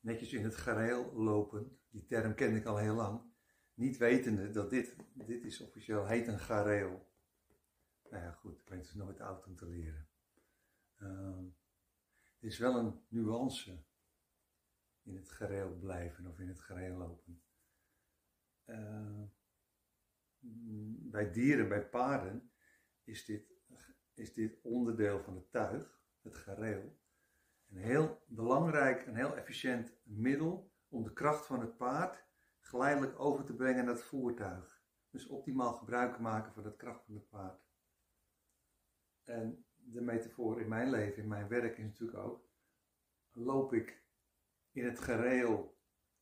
netjes in het gareel lopen. Die term ken ik al heel lang. Niet wetende dat dit is officieel heet een gareel. Nou ja, goed, ik ben dus nooit oud om te leren. Er is wel een nuance in het gareel blijven of in het gareel lopen. Bij dieren, bij paarden, is dit onderdeel van het tuig, het gareel, een heel belangrijk en heel efficiënt middel om de kracht van het paard geleidelijk over te brengen naar het voertuig. Dus optimaal gebruik maken van de kracht van het paard. En de metafoor in mijn leven, in mijn werk is natuurlijk ook, loop ik in het gareel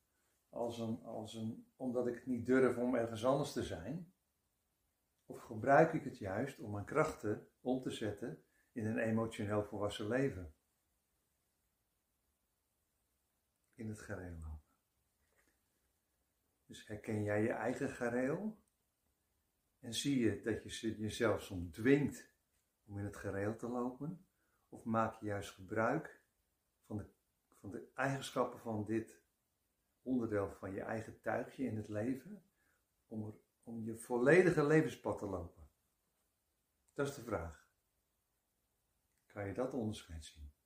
omdat ik het niet durf om ergens anders te zijn? Of gebruik ik het juist om mijn krachten om te zetten in een emotioneel volwassen leven? In het gareel lopen. Dus herken jij je eigen gareel? En zie je dat je jezelf soms dwingt om in het gareel te lopen? Of maak je juist gebruik van de eigenschappen van dit onderdeel van je eigen tuigje in het leven om je volledige levenspad te lopen? Dat is de vraag. Kan je dat onderscheid zien?